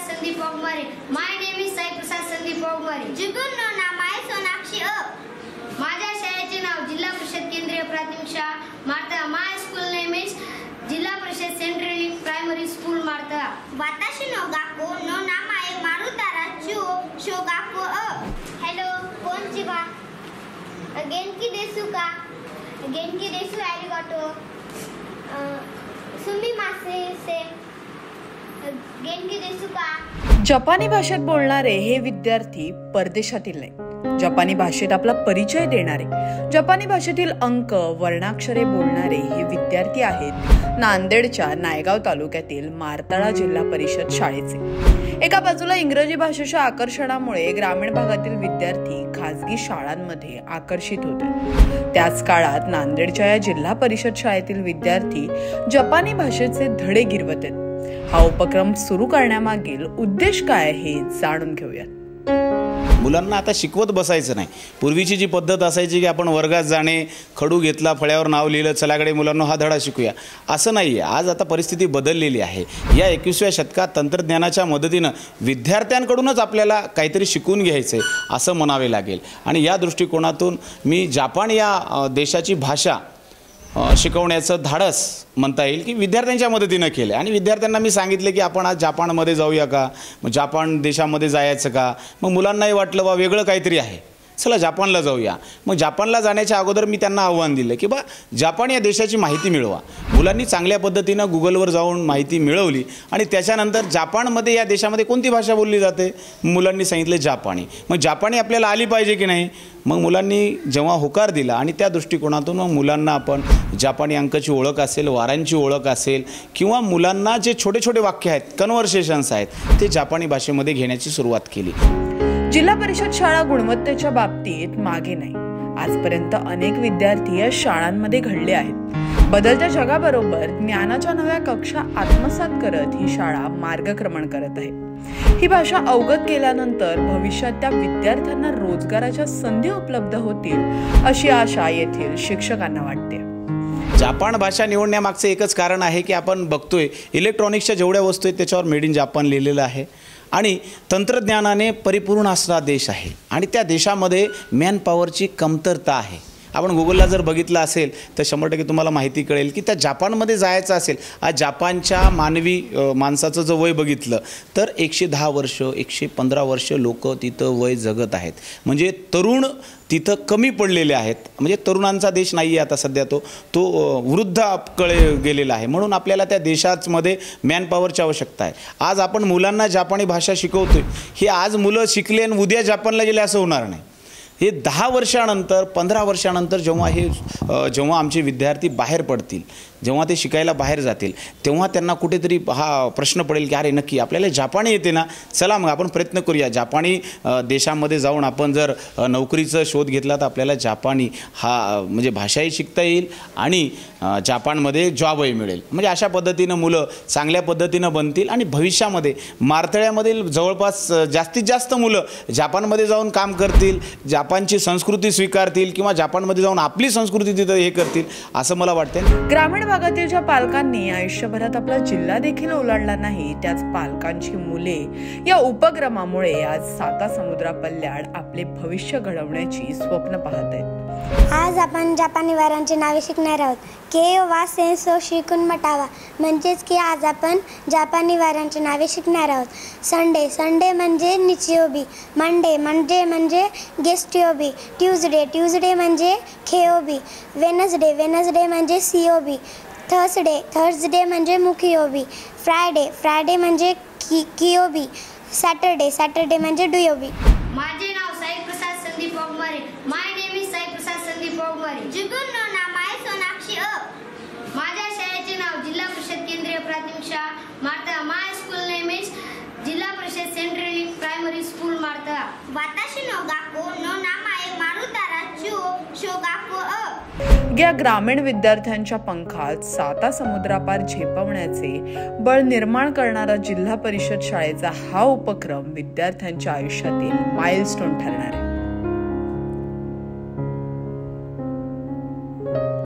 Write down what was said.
Sandeep Wagmare. My name is Sai Prasad Sandeep Wagmare. जुगुन नो नाम आहे सोनाक्षी माझ्या शाळेचे नाव जिल्हा परिषद केंद्रीय प्राथमिक शाळा Martala. My school name is Zilla Parishad central primary school Martala. वाताशी नो गाको नो नाम आहे मारुतारा चो शोगाको हेलो कोंचिवा गेंकी देसुका गेंकी देसु आरिगाटो सुमी मासे से गेंकी देसुका. जपानी भाषेत बोलणारे हे विद्यार्थी परदेशातील नाही, जपानी भाषेत आपला परिचय देणारे, जपानी भाषेतील अंक वर्णाक्षरे बोलणारे हे विद्यार्थी आहेत नांदेडच्या नायगाव तालुक्यातील मारतळा जिल्हा परिषद शाळेचे. एका बाजूला इंग्रजी भाषेच्या आकर्षणामुळे ग्रामीण भागातील विद्यार्थी खासगी शाळांमध्ये आकर्षित होते. त्याच काळात नांदेडच्या या जिल्हा परिषद शाळेतील विद्यार्थी जपानी भाषेचे धडे गिरवत आहेत. हा उपक्रम सुरू करण्यामागील उद्देश काय हे जाणून घेऊया. मुलांना आता शिकवत बसायचं नाही. पूर्वीची जी पद्धत असायची की आपण वर्गात जाणे, खडू घेतला, फळ्यावर नाव लिहिलं, चलाकडे मुलांना हा धडा शिकूया, असं नाही आहे. आज आता परिस्थिती बदललेली आहे. या 21व्या शतकात तंत्रज्ञानाच्या मदतीनं विद्यार्थ्यांकडूनच आपल्याला काहीतरी शिकून घ्यायचं आहे असं म्हणावे लागेल. आणि या दृष्टिकोनातून मी जपान या देशाची भाषा शिकवण्याचं धाडस म्हणता येईल की विद्यार्थ्यांच्या मदतीनं केलं. आणि विद्यार्थ्यांना मी सांगितले की आपण आज जपानमध्ये जाऊया का, मग जपान देशामध्ये जायचं का. मग मुलांनाही वाटलं बा वेगळं काहीतरी आहे, चला जपानला जाऊया. मग जपानला जाण्याच्या अगोदर मी त्यांना आव्हान दिलं की बा जपान या देशाची माहिती मिळवा. मुलांनी चांगल्या पद्धतीनं गुगलवर जाऊन माहिती मिळवली आणि त्याच्यानंतर जपानमध्ये या देशामध्ये कोणती भाषा बोलली जाते, मुलांनी सांगितले जापानी. मग जापानी आपल्याला आली पाहिजे की नाही. मग मुलांनी जेव्हा होकार दिला आणि त्या दृष्टिकोनातून मग मुलांना आपण जापानी अंकाची ओळख असेल, वारांची ओळख असेल किंवा मुलांना जे छोटे छोटे वाक्य आहेत, कन्व्हर्सेशन्स आहेत, ते जापानी भाषेमध्ये घेण्याची सुरुवात केली. जिल्हा परिषद शाळा गुणवत्तेच्या बाबतीत मागे नाही. आजपर्यंत अनेक विद्यार्थी या शाळांमध्ये घडले आहेत. बदलत्या जगाबरोबर ज्ञानाच्या नव्या कक्षा आत्मसात करत ही शाळा मार्गक्रमण करत आहे. ही भाषा अवगत केल्यानंतर भविष्यात त्या विद्यार्थ्यांना रोजगाराच्या संधी उपलब्ध होतील अशी आशा येथील शिक्षकांना वाटते. जापान भाषा निवडण्यामागचं एकच कारण आहे की आपण बघतोय इलेक्ट्रॉनिक्सच्या जेवढ्या वस्तू आहेत त्याच्यावर मेड इन जापान लिहिलेलं आहे आणि तंत्रज्ञानाने परिपूर्ण असणारा देश आहे आणि त्या देशामध्ये मॅनपॉवरची कमतरता आहे. आपण गुगलला जर बघितलं असेल तर 100% तुम्हाला माहिती कळेल की त्या जापानमध्ये जायचं असेल, आज जापानच्या माणसाचं जर वय बघितलं तर 110 वर्ष 115 वर्ष लोक तिथं वय जगत आहेत. म्हणजे तरुण तिथं कमी पडलेले आहेत. म्हणजे तरुणांचा देश नाही आहे आता सध्या, तो वृद्धाकडे गेलेला आहे. म्हणून आपल्याला त्या देशामध्ये मॅनपॉवरची आवश्यकता आहे. आज आपण मुलांना जापानी भाषा शिकवतोय, हे आज मुलं शिकले आणि उद्या जापानला गेले असं होणार नाही. हे 10 वर्षानंतर 15 वर्षानंतर जेव्हा आमचे विद्यार्थी बाहेर पडतील, जेव्हा ते शिकायला बाहेर जातील, तेव्हा त्यांना कुठेतरी हा प्रश्न पडेल की अरे नक्की आपल्याला जापानी येते ना, चला मग आपण प्रयत्न करूया. जापानी देशामध्ये जाऊन आपण जर नोकरीचा शोध घेतला तर आपल्याला जापानी हा म्हणजे भाषाही शिकता येईल आणि जापानमध्ये जॉबही मिळेल. म्हणजे अशा पद्धतीनं मुलं चांगल्या पद्धतीनं बनतील आणि भविष्यामध्ये मारतळ्यामधील जवळपास जास्तीत जास्त मुलं जापानमध्ये जाऊन काम करतील, जापानची संस्कृती स्वीकारतील किंवा जापानमध्ये जाऊन आपली संस्कृती तिथं हे करतील असं मला वाटतं. ग्रामीण भागातील ज्या पालकांनी आयुष्यभरात आपला जिल्हा देखील ओलांडला नाही, त्याच पालकांची मुले या उपक्रमामुळे आज साता समुद्रापल्याड आपले भविष्य घडवण्याची स्वप्न पाहत आहेत. आज आपण जापानी वारांची नावे शिकणार आहोत. केयो वा सेन्सो शिकून मटावा म्हणजेच की आज आपण जापानी वारांची नावे शिकणार आहोत. संडे म्हणजे निचियोबी, मंडे म्हणजे गेस्टियोबी, ट्यूजडे म्हणजे खेयोबी, वेनसडे म्हणजे सियोबी, थर्सडे म्हणजे मुखियोबी, फ्रायडे म्हणजे कियोबी, सॅटरडे म्हणजे डुयोबी. माझे नाव Sai Prasad Sandeep Waghmare. My name is Sai Prasad Sandeep Waghmare. जुगुन नो नाम आहे सोनाक्षी माझ्या शाळेचे नाव जिल्हा परिषद केंद्रीय प्राथमिक शाळा Martala. My school name is Zilla Parishad central primary school Martala. वाताशी नो गाको नो नाम आहे मारुतारा चो शोगाको या ग्रामीण विद्यार्थ्यांच्या पंखात साता समुद्रापार झेपवण्याचे बळ निर्माण करणारा जिल्हा परिषद शाळेचा हा उपक्रम विद्यार्थ्यांच्या आयुष्यातील माइलस्टोन ठरणार आहे.